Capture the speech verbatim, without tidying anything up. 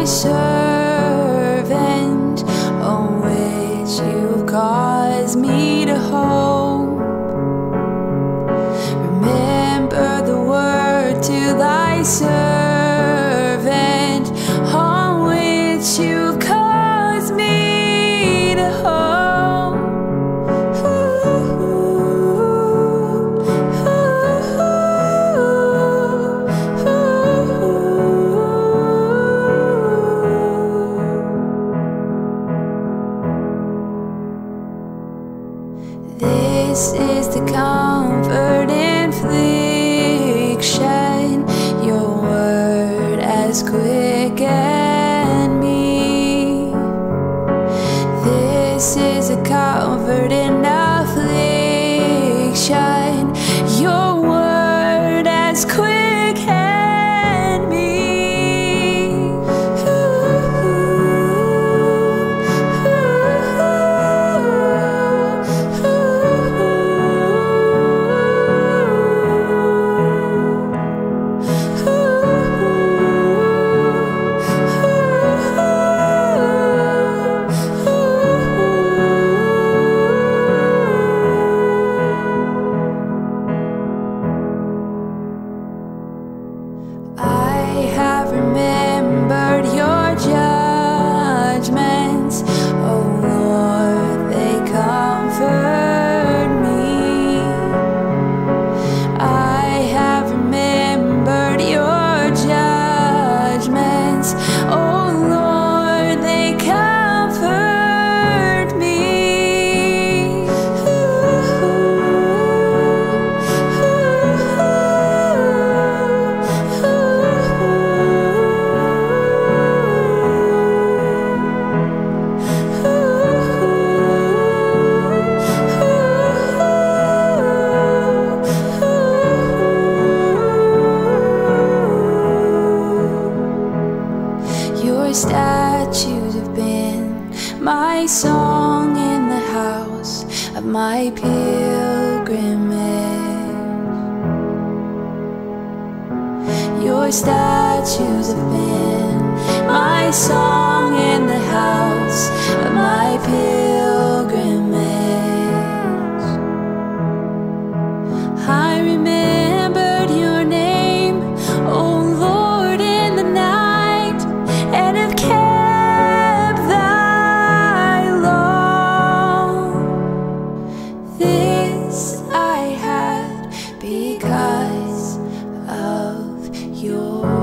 thy servant, on which you've caused me to hope. Remember the word to thy servant, on which you've caused me to hope. This is the comfort in affliction, your word as quick and meek. This is a comfort in affliction, your word as quick and meek. I have remembered your judgments, oh Lord, they comfort me. I have remembered your judgments, oh Lord, they comfort me. Your statues have been my song in the house of my pilgrimage. Your statues have been my song in the house of my pilgrimage. I remembered your name, oh Lord, in the night, and have kept thy law. This I had because of your